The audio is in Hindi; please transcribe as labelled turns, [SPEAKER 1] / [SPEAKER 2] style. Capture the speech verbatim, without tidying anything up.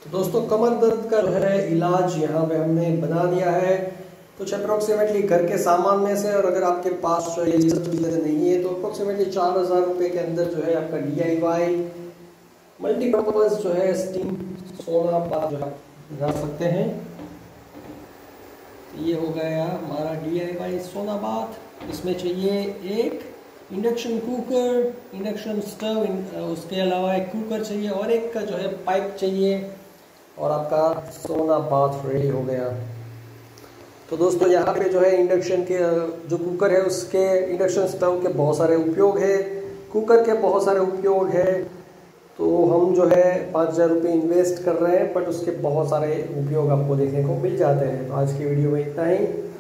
[SPEAKER 1] तो दोस्तों कमर दर्द का जो है इलाज यहाँ पे हमने बना दिया है कुछ अप्रोक्सीमेटली घर के सामान में से। और अगर आपके पास जो है ये सब चीज़ें नहीं है तो अप्रोक्सीमेटली चार हज़ार रुपये के अंदर जो है आपका डी आई वाई मल्टीपर्पज़ जो है स्टीम सोना बाथ जो है बना सकते हैं। तो ये हो गया हमारा D I Y sauna bath. इसमें चाहिए एक इंडक्शन कुकर, इंडक्शन स्टव, उसके अलावा एक कुकर चाहिए और एक का जो है पाइप चाहिए और आपका सोना बाथ रेडी हो गया। तो दोस्तों यहाँ पे जो है इंडक्शन के जो कुकर है उसके इंडक्शन स्टव के बहुत सारे उपयोग है, कुकर के बहुत सारे उपयोग है। तो हम जो है पाँच हज़ार रुपये इन्वेस्ट कर रहे हैं बट उसके बहुत सारे उपयोग आपको देखने को मिल जाते हैं। तो आज की वीडियो में इतना ही।